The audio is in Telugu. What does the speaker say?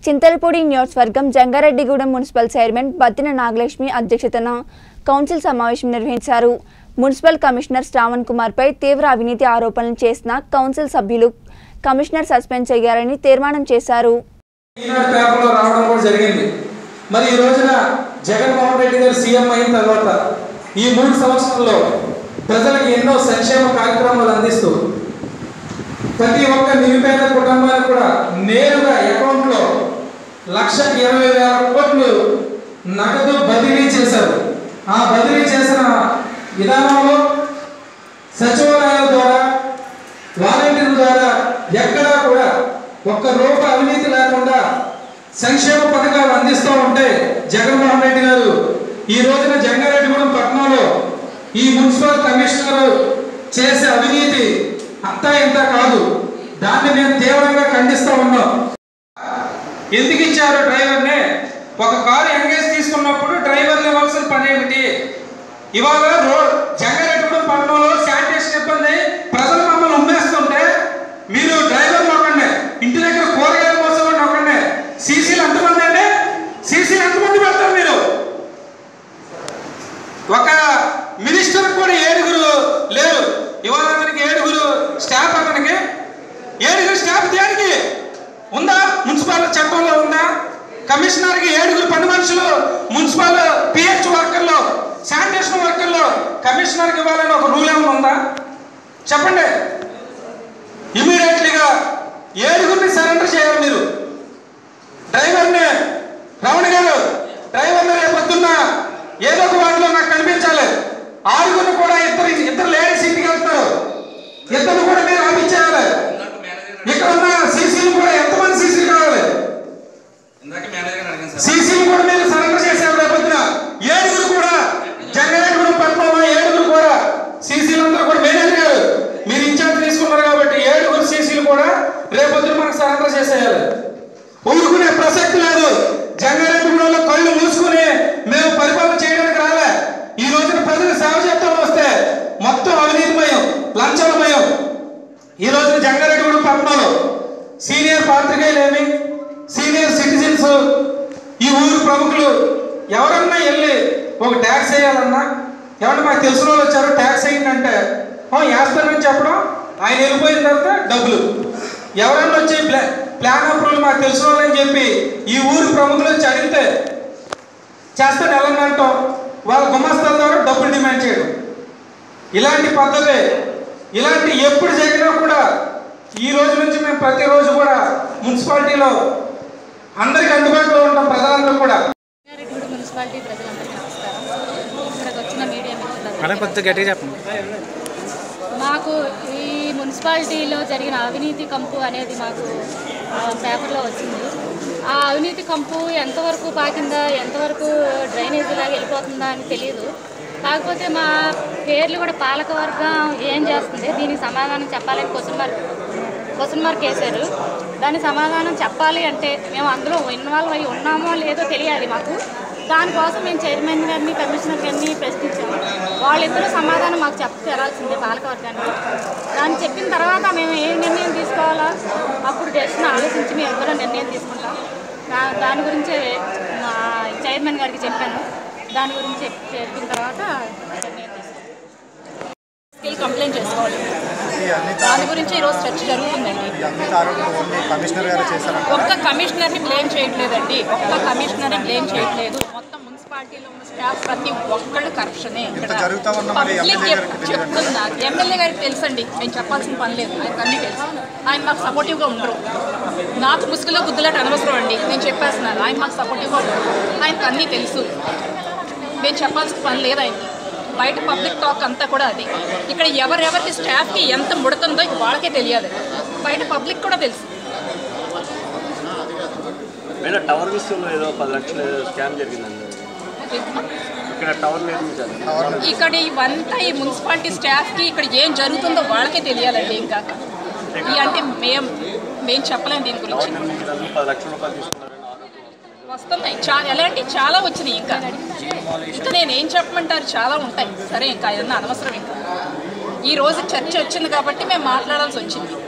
చింతలపూడి నియోజకవర్గం జంగారెడ్డిగూడెం మున్సిపల్ చైర్మన్ బత్తిన నాగలక్ష్మి అధ్యక్షతన కౌన్సిల్ సమావేశం నిర్వహించారు. మున్సిపల్ కమిషనర్ శ్రావణ్ కుమార్ పై తీవ్ర అవినీతి ఆరోపణలు చేసిన కౌన్సిల్ సభ్యులు కమిషనర్ సస్పెండ్ చేయాలని తీర్మానం చేశారు. మరి ఈ రోజున జగన్మోహన్ రెడ్డి గారు సీఎం అయిన తర్వాత ఈ 3 సంవత్సరాల్లో ప్రజలకు ఎన్నో సంక్షేమ కార్యక్రమాలు అందిస్తూ ప్రతి ఒక్క నిరుపేద కుటుంబానికి కూడా నేరుగా అకౌంట్లో 1,20,000 కోట్లు నగదు బదిలీ చేశారు. ఆ బదిలీ చేసిన విధానంలో సచివాలయాల ద్వారా వాలంటీర్ల ద్వారా ఎక్కడా కూడా ఒక్క రూపాయి అవినీతి లేకుండా సంక్షేమ పథకాలు అందిస్తూ ఉంటే జగన్మోహన్ రెడ్డి గారు ఈ రోజున జంగారెడ్డిగూడెం పట్టణంలో ఈ మున్సిపల్ కమిషనర్ చేసే అవినీతి అంతా ఇంత కాదు. దాన్ని నేను తీవ్రంగా ఖండిస్తూ ఉన్నాం. ఎందుకు ఇచ్చారు డ్రైవర్ని? ఒక కారు ఎంగేజ్ తీసుకున్నప్పుడు డ్రైవర్లు ఇవ్వాల్సిన పని ఏమిటి? ఇవాళ జంగారెడ్డిగూడెం పట్టణంలో శానిటేషన్ ఇబ్బంది, ప్రజలు మమ్మల్ని ఉమ్మేస్తుంటే మీరు డ్రైవర్లు ఒకండి, ఇంటి దగ్గర కూరగాయల కోసం ఒకండి, సీసీలు ఎంతమంది అండి? సీసీలు ఎంతమంది పెడతారు మీరు? ఒక మినిస్టర్ కూడా 7 లేరు. ఇవాళ అతనికి 7 స్టాఫ్, అతనికి 7 స్టాఫ్ దేనికి ఉందా? మున్సిపల్ చట్టంలో ఉందా? కమిషనర్కి 7 పని మనుషులు, మున్సిపల్ పిహెచ్ వర్కర్లు, శానిటేషన్ వర్కర్లు కమిషనర్కి ఇవ్వాలని ఒక రూల్ ఏమైనా ఉందా? చెప్పండి. ఇమీడియట్లీగా 7 సరెండర్ చేయాలి మీరు. డ్రైవర్ని రమణి గారు, డ్రైవర్ని రేపు పొద్దున్న ఏదో ఒక వాటిలో నాకు కనిపించాలి. 6 కూడా ఇద్దరు లేడీస్ ఇంటికి వెళ్తారు, 2 కూడా మీరు ఆపించేయాలి. ఇక్కడ ఉన్న సీసీలు కూడా ఎంతమంది సీసీలు కావాలి? సీసీలు కూడా మీరు సరెండర్ చేసేవారు. రేపు పొద్దున 7 కూడా జంగారెడ్డిగూడెం పట్టణంలో 7 కూడా సీసీలు అందరూ కూడా మేనేజర్ గారు మీరు ఇన్ఛార్జ్ తీసుకున్నారు కాబట్టి 7 సీసీలు కూడా రేపొద్దున మనకు సరెండర్ చేసేయాలి. ఊరుకునే ప్రసక్తి లేదు. జంగారెడ్డిగూడెంలో కళ్ళు మూసుకుని మేము పరిపాలన చేయడానికి రాలే. ఈ రోజున ప్రజలు సేవ చేస్తాం వస్తే మొత్తం అవినీతిమయం, లంచాలమయం. ఈ రోజున జంగారెడ్డిగూడెం పట్టణంలో సీనియర్ పాత్రికేయులేమి, సీనియర్ సిటిజన్స్, ఈ ఊరు ప్రముఖులు ఎవరన్నా వెళ్ళి ఒక ట్యాక్స్ వేయాలన్నా, ఏమన్నా మాకు తెలిసిన వాళ్ళు వచ్చారు ట్యాక్స్ వేయండి వేస్తానని చెప్పడం, ఆయన వెళ్ళిపోయిన తర్వాత డబ్బులు. ఎవరన్నా వచ్చి ప్లాన్ అప్రూవల్ మాకు తెలిసిన వాళ్ళని చెప్పి ఈ ఊరు ప్రముఖులు వచ్చి అడిగితే చేస్తాను వెళ్ళనంటాం, వాళ్ళ గుమస్తాల ద్వారా డబ్బులు డిమాండ్ చేయడం. ఇలాంటి పద్ధతి, ఇలాంటి ఎప్పుడు జరిగినా కూడా ఈ రోజు నుంచి మేము ప్రతిరోజు కూడా మున్సిపాలిటీలో అందరికి అందుబాటులో ఉంటాం. ప్రజలందరూ కూడా మున్సిపాలిటీ ప్రజలందరికీ నమస్కారం. ఇక్కడికి వచ్చిన మీడియా మాకు ఈ మున్సిపాలిటీలో జరిగిన అవినీతి కంపు అనేది మాకు పేపర్లో వచ్చింది. ఆ అవినీతి కంపు ఎంతవరకు పాకిందా, ఎంతవరకు డ్రైనేజీలాగా వెళ్ళిపోతుందా అని తెలియదు. కాకపోతే మా పేర్లు కూడా పాలకవర్గం ఏం చేస్తుంది, దీనికి సమాధానం చెప్పాలని క్వశ్చన్ మార్క్ వేశారు. దాని సమాధానం చెప్పాలి అంటే మేము అందులో ఇన్వాల్వ్ అయ్యి ఉన్నామో లేదో తెలియాలి మాకు. దానికోసం మేము చైర్మన్ గారిని, కమిషనర్ గారిని ప్రశ్నించాము. వాళ్ళిద్దరూ సమాధానం మాకు తెరాల్సిందే పాలకవర్గానికి. దాన్ని చెప్పిన తర్వాత మేము ఏ నిర్ణయం తీసుకోవాలా అప్పుడు డెసిషన్ ఆలోచించి మేము ఎవరో నిర్ణయం తీసుకుంటాం. దాని గురించే మా చైర్మన్ గారికి చెప్పాను. దాని గురించి చెప్పిన తర్వాత నిర్ణయం తీసుకుంటాం. కంప్లైంట్ చేసుకోవాలి. దాని గురించి ఈరోజు చర్చ జరుగుతుందండి. ఒక్క కమిషనర్ని బ్లేమ్ చేయట్లేదండి, ఒక్క కమిషనర్ని బ్లేమ్ చేయట్లేదు. మొత్తం మున్సిపాలిటీలో ఉన్న స్టాఫ్ ప్రతి ఒక్కళ్ళు కరప్షనే. పబ్లిక్ చెప్తున్నా, ఎమ్మెల్యే గారికి తెలుసండి, నేను చెప్పాల్సిన పని లేదు, ఆయనకు అన్నీ తెలుసు. ఆయన మాకు సపోర్టివ్గా ఉండరు. నాకు ముసుగులో గుద్దులాట అనవసరం అండి, నేను చెప్పేస్తున్నాను. ఆయన మాకు సపోర్టివ్గా ఉండరు, ఆయనకు అన్నీ తెలుసు. మేము చెప్పాల్సిన పని లేదు ఆయనకి. బయట పబ్లిక్ టాక్ అంతా కూడా అది. ఇక్కడ ఎవరెవరికి స్టాఫ్కి ఎంత ముడుతుందో వాళ్ళకే తెలియాలి, బయట పబ్లిక్ కూడా తెలుసు. టవర్ విషయంలో ఏదో 10 లక్షలు స్కామ్ జరిగిందండి. ఇక్కడ ఇవంతా ఈ మున్సిపాలిటీ స్టాఫ్కి ఇక్కడ ఏం జరుగుతుందో వాళ్ళకే తెలియాలండి. ఇంకా అంటే మేము చెప్పలేము దీని గురించి. వస్తున్నాయి ఎలాంటి చాలా వచ్చినాయి. ఇంకా నేనేం చెప్పమంటారు, చాలా ఉంటాయి. సరే ఇంకా ఏదన్నా అనవసరం. ఇంకా ఈరోజు చర్చ వచ్చింది కాబట్టి మేము మాట్లాడాల్సి వచ్చింది.